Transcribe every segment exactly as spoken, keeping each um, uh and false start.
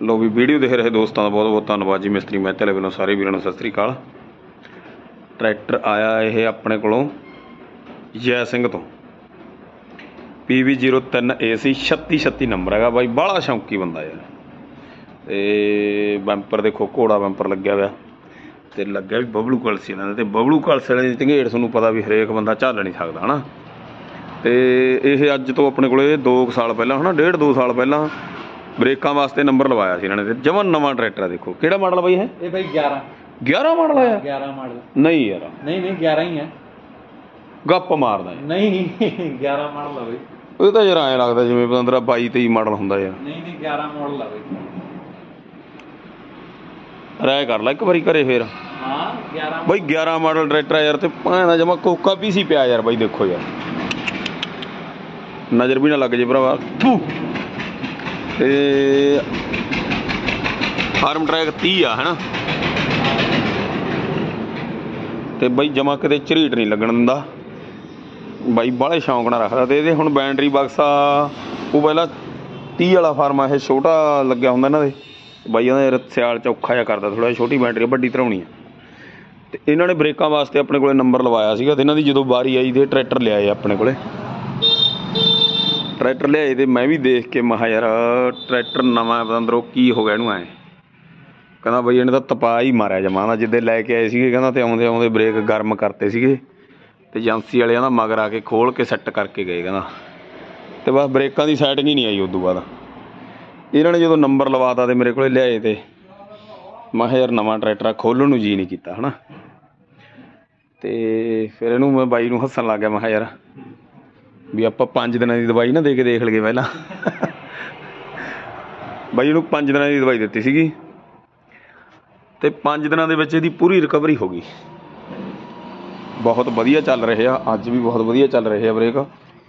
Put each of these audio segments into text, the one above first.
लो भी वीडियो देख रहे दोस्तों का बहुत बहुत धन्यवाद जी। मिस्त्री महते वालों सारे वीरों सत श्री अकाल। ट्रैक्टर आया ये अपने को जै सिंह तो पी वी जीरो तीन ए सी छत्ती छत्ती नंबर है बाई। बड़ा शौकी बंदा यार। तो बैंपर देखो घोड़ा बैंपर लग्या हुआ तो लग्या भी बबलू कलसी वाले तो बबलू कलसी वाले की झंगेड़ सूँ पता भी हरेक बंदा झल नहीं सकता है ना। तो ये अज तो अपने को दो साल पहला है ना डेढ़ दो साल पहला ब्रेकों वास्ते नंबर लवाया सी इन्होंने। जमन नवा ट्रैक्टर देखो किहड़ा मॉडल भाई है ये भाई ग्यारह ग्यारह मॉडल आया ग्यारह मॉडल नहीं यार नहीं नहीं ग्यारह ही है गप मारदा है नहीं ग्यारह मॉडल है भाई। ये तो यार ऐ लगता जिवें पंद्रह बाई तेई मॉडल हुंदा यार। नहीं नहीं ग्यारह मॉडल है भाई। राय कर ला एक बारी घरे फिर। हाँ ग्यारह भाई ग्यारह मॉडल ट्रैक्टर है यार। तो भां जमा कोका पीसी पिया यार भाई। देखो यार नज़र भी ना लग जे भरावा। ते फार्म ट्रैक तीह आ है ना। तो बई जमा किते झरीट नहीं लगन दिंदा बई। बड़े शौक नाल रखदा। तो ये हुण बैटरी बक्सा वो पहला तीह वाला फार्म है छोटा लग्या हुंदा इन्हां दे बई। यार सियाल च औखा जिहा करदा थोड़ा छोटी बैटरी वड्डी धराउणी है। तो इन्हां ने ब्रेकां वास्ते अपने कोले नंबर लवाया सीगा। इन्हां दी जदों बारी आई ते ट्रैक्टर लिआए अपने कोले। ट्रैक्टर लियाए तो मैं भी देख के महा यार ट्रैक्टर नवा अंदरों की हो गया इनू। ऐ कहना बई इन्हें तो तपा ही मारिया जमा जिद्दे लैके आए थे। कहना तो आउंदे आउंदे ब्रेक गर्म करते थे तो एजेंसी वाले ना मगर आके खोल के सैट करके गए। कहना तो बस ब्रेकों की सैटिंग ही नहीं आई। उदों बाद इन्होंने जो नंबर लवाता तो मेरे को लियाए तो मैं यार नवा ट्रैक्टर खोलण नूं जी नहीं किया है ना। तो फिर इनू मैं बाई नूं हੱਸਣ लग गया। मैं यार भी आप पाँच दिनों की दवाई ना दे के देख लीए पहला। बई इनू पाँच दिनों की दवाई दी सी तो पाँच दिनों के विच इहदी पूरी रिकवरी हो गई। बहुत वधिया चल रहे आ अज भी बहुत वधिया चल रहे आ ब्रेक।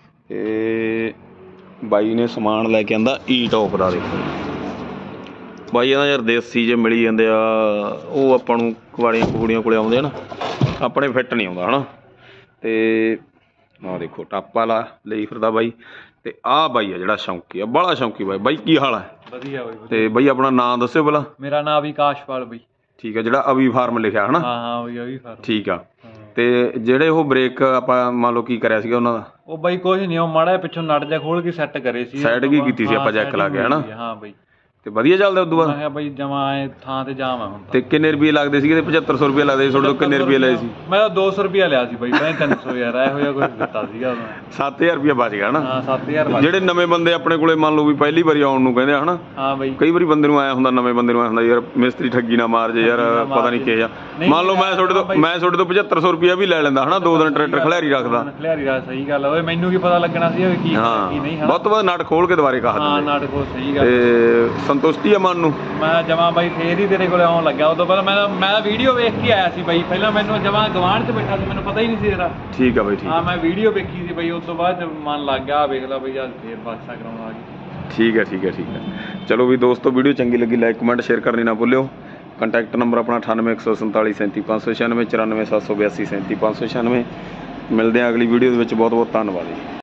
तो बाई ने समान लैके आंदा ई टॉप का। देखो बाई कहना यार देसी जे मिली जाते आ वो आपां नूं कुवाड़ियां कुड़ियां कोले आउंदे ना अपने फिट नहीं आउंदा है ना। तो आ देखो टप वाला ले फिरदा बाई। तो आ बाई है जिहड़ा शौकी आ बड़ा शौकी बाई। बाई की हाल है वधिया बाई। तो बाई अपना नाम दस्सिओ भला। मेरा नाम विकाशपाल बाई। ठीक है जिहड़ा अभी फार्म लिखिआ है ना। हाँ हाँ बाई अभी फार्म ठीक आ। तो ਜਿਹੜੇ ਉਹ ब्रेक ਆਪਾਂ ਮੰਨ ਲਓ ਕੀ ਕਰਿਆ ਸੀਗਾ ਉਹਨਾਂ ਦਾ ਉਹ ਬਾਈ ਕੁਝ ਨਹੀਂ ਉਹ ਮਾੜਾ ਪਿੱਛੋਂ ਨਟ ਜਾ ਖੋਲ ਕੇ ਸੈੱਟ ਕਰੇ ਸੀ ਸਾਈਡ ਕੀ ਕੀਤੀ ਸੀ ਆਪਾਂ ਚੈੱਕ ਲਾ ਕੇ ਹੈ ਨਾ। ਹਾਂ ਬਾਈ ਤੇ ਵਧੀਆ ਚੱਲਦਾ ਉਦੋਂ ਬਾਅਦ। ਮੈਂ ਕਿਹਾ ਬਾਈ ਜਮਾ ਐ ਥਾਂ ਤੇ ਜਾਮ ਆ ਹੁਣ। ਤੇ ਕਿੰਨੇ ਰੁਪਏ ਲੱਗਦੇ ਸੀਗੇ? ਤੇ ਪਝੱਤਰ ਸੌ ਰੁਪਏ ਲੱਗਦੇ ਸੀ ਤੁਹਾਡੇ ਤੋਂ। ਕਿੰਨੇ ਰੁਪਏ ਲਏ ਸੀ? ਮੈਂ ਤਾਂ ਦੋ ਸੌ ਰੁਪਏ ਲਿਆ ਸੀ ਬਾਈ। ਮੈਂ ਤਿੰਨ ਸੌ ਯਾਰ ਇਹੋ ਜਿਹਾ ਕੁਝ ਦਿੱਤਾ ਸੀਗਾ ਉਦੋਂ। ਸੱਤ ਹਜ਼ਾਰ ਰੁਪਏ ਬਚ ਗਿਆ ਨਾ। ਹਾਂ ਸੱਤ ਹਜ਼ਾਰ ਬਚ। ਜਿਹੜੇ ਨਵੇਂ ਬੰਦੇ ਆਪਣੇ ਕੋਲੇ ਮੰਨ ਲਓ ਵੀ ਪਹਿਲੀ ਵਾਰੀ ਆਉਣ ਨੂੰ ਕਹਿੰਦੇ ਹਨਾ। ਹਾਂ ਬਾਈ ਕਈ ਵਾਰੀ ਬੰਦੇ ਨੂੰ ਆਇਆ ਹੁੰਦਾ ਨਵੇਂ ਬੰਦੇ ਨੂੰ ਆਇਆ ਹੁੰਦਾ ਯਾਰ ਮਿਸਤਰੀ ਠੱਗੀ ਨਾ ਮਾਰ ਜੇ ਯਾਰ ਪਤਾ ਨਹੀਂ ਕੀ ਆ। ਮੰਨ ਲਓ ਮੈਂ ਤੁਹਾਡੇ ਤੋਂ ਮੈਂ ਤੁਹਾਡੇ ਤੋਂ ਪਝੱਤਰ ਸੌ ਰੁਪਏ ਵੀ ਲੈ ਲੈਂਦਾ ਹਨਾ। ਦੋ ਦਿਨ ਟਰੈਕਟਰ ਖਿਲਾਰੀ ਰੱਖਦਾ। ਖਿਲਾਰੀ ਰੱਖ ਸਹੀ ਗੱਲ ਓਏ ਮੈਨੂੰ ਕੀ ਪਤਾ ਲੱਗਣਾ ਸੀ ਕੀ ਕੀ ਨਹੀਂ ਹਨਾ। ਬਹੁਤ ਤੋਂ ਵੱਧ ਨਟ ਖੋਲ ਕੇ ਦੁਬਾਰੇ ਕਹਾ ਦਿੰਦੇ। ਹਾਂ ਨਟ ਖੋਲ ਸਹੀ ਗੱਲ। ਤੇ ਸੰਤੁਸ਼ਟੀ ਆ ਮਨ ਨੂੰ। मैं जमा बई फिर ही तेरे को आउन लग्या। उदों पहले मैं मैं वीडियो वेख के आया सी बई। पहला मैनू जमा गवांढ च बैठा सी मैनू पता ही नहीं सी तेरा। ठीक है बई ठीक। हाँ मैं वीडियो वेखी सी बई। उस तो बाद मन लग गया वेख ला बई अज फिर बादशाह कराउण आ गई। ठीक है ठीक है ठीक है। चलो भी दोस्तों वीडियो चंगी लगी लाइक कमेंट शेयर करनी ना भूलियो। कंटैक्ट नंबर अपना अठानवे एक सौ संताली सैंती पाँच सौ छियानवे चौरानवे सत्त सौ बयासी सैंती पाँच सौ छियानवे। मिलते हैं अगली वीडियो। बहुत बहुत धन्यवाद जी।